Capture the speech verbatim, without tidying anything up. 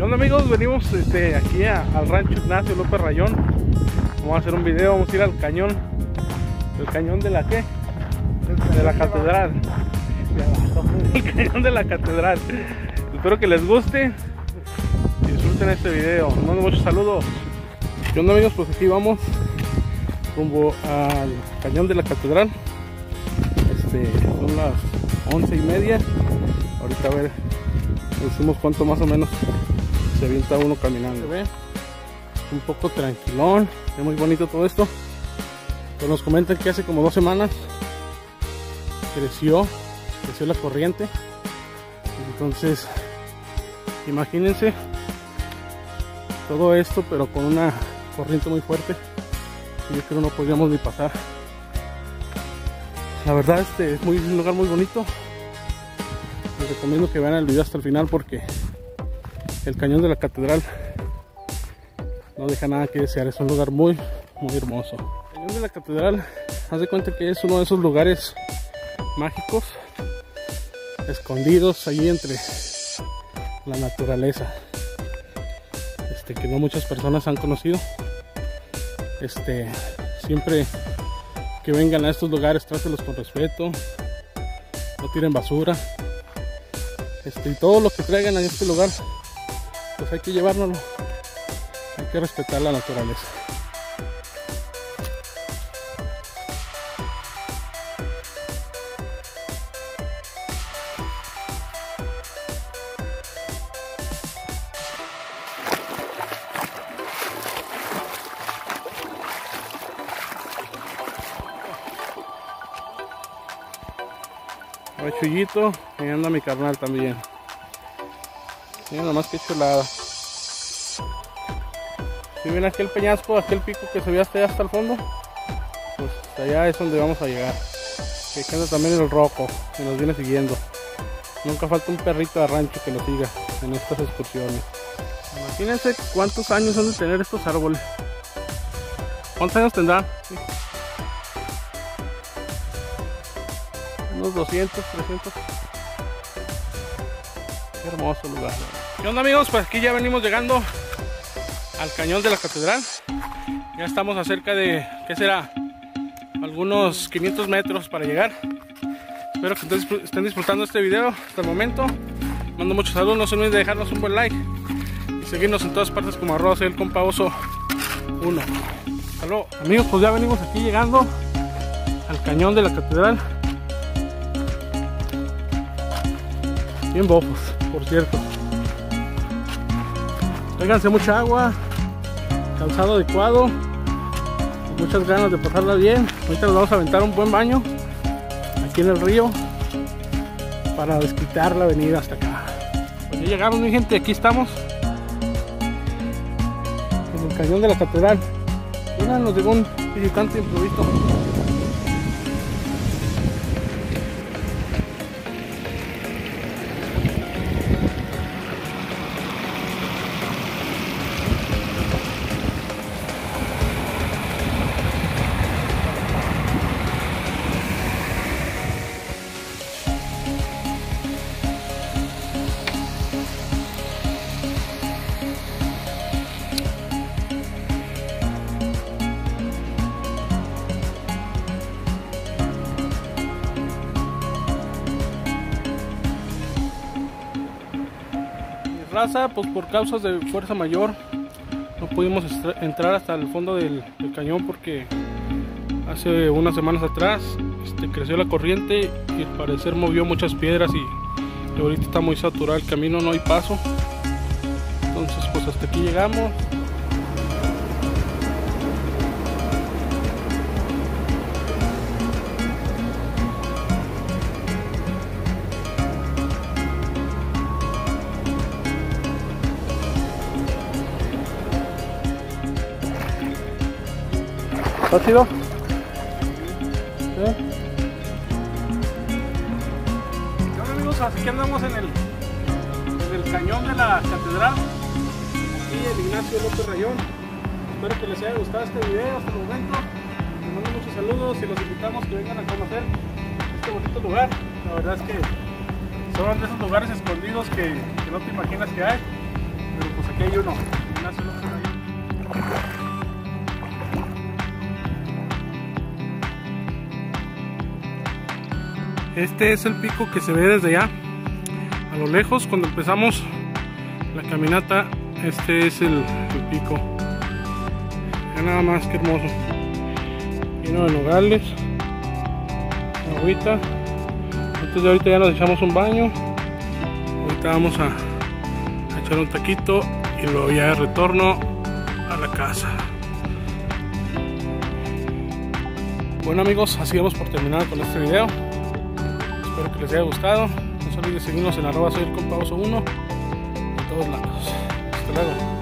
¿Qué onda, amigos? Venimos este, aquí a, al rancho Ignacio López Rayón. Vamos a hacer un video, vamos a ir al cañón. ¿El cañón de la qué? De la catedral. El cañón de la catedral. Espero que les guste y disfruten este video. Les mando muchos saludos. ¿Qué onda, amigos? Pues aquí vamos rumbo al cañón de la catedral. Este, son las once y media. Ahorita a ver, decimos cuánto más o menos se avienta uno caminando. Se ve un poco tranquilón, es muy bonito todo esto. Pero nos comentan que hace como dos semanas creció, creció la corriente. Entonces, imagínense todo esto, pero con una corriente muy fuerte. Yo creo que no podríamos ni pasar. La verdad, este es muy, un lugar muy bonito. Les recomiendo que vean el video hasta el final porque el cañón de la catedral no deja nada que desear. Es un lugar muy, muy hermoso. El cañón de la catedral, haz de cuenta que es uno de esos lugares mágicos, escondidos ahí entre la naturaleza, este, que no muchas personas han conocido. Este, siempre que vengan a estos lugares, trátenlos con respeto, no tiren basura, este, y todo lo que traigan a este lugar, pues hay que llevárnoslo, hay que respetar la naturaleza. Hay Chuyito, y anda mi carnal también. Miren nomás que chulada. Si ven aquel peñasco, aquel pico que se ve hasta allá hasta el fondo, pues hasta allá es donde vamos a llegar. Que anda también el roco, que nos viene siguiendo. Nunca falta un perrito de rancho que nos siga en estas excursiones. Imagínense cuántos años han de tener estos árboles. ¿Cuántos años tendrán? Sí. Unos doscientos, trescientos. Qué hermoso lugar. ¿Qué onda, amigos? Pues aquí ya venimos llegando al cañón de la catedral. Ya estamos a cerca de, ¿qué será? Algunos quinientos metros para llegar. Espero que estén disfrutando este video hasta el momento. Mando muchos saludos, no se olviden de dejarnos un buen like y seguirnos en todas partes como arroba soy el compa oso uno. Hasta luego. Amigos, pues ya venimos aquí llegando al cañón de la catedral. Bien bofos, por cierto. Tráiganse mucha agua, calzado adecuado, y muchas ganas de pasarla bien. Ahorita nos vamos a aventar un buen baño aquí en el río para desquitar la avenida hasta acá. Pues ya llegamos, mi gente, aquí estamos en el cañón de la catedral. Mira, nos llegó un visitante improvisto. Raza, pues por causas de fuerza mayor no pudimos entrar hasta el fondo del, del cañón porque hace unas semanas atrás este, creció la corriente y al parecer movió muchas piedras y, y ahorita está muy saturado el camino, no hay paso. Entonces pues hasta aquí llegamos. ¿Está chido? ¿Sí? Bueno, amigos, así que andamos en el, en el cañón de la catedral y el Ignacio López Rayón. Espero que les haya gustado este video hasta el momento. Les mando muchos saludos y los invitamos que vengan a conocer este bonito lugar. La verdad es que son de esos lugares escondidos que, que no te imaginas que hay, pero Aquí hay uno. Ignacio López Rayón. Este es el pico que se ve desde allá, a lo lejos, cuando empezamos la caminata. Este es el, el pico. Ya nada más, que hermoso. Lleno de nogales, agüita. Entonces ahorita ya nos echamos un baño. Ahorita vamos a, a echar un taquito y luego ya de retorno a la casa. Bueno amigos, así vamos por terminar con este video. Espero que les haya gustado. No se olviden seguirnos en arroba soy el compa oso uno en todos lados. Hasta luego.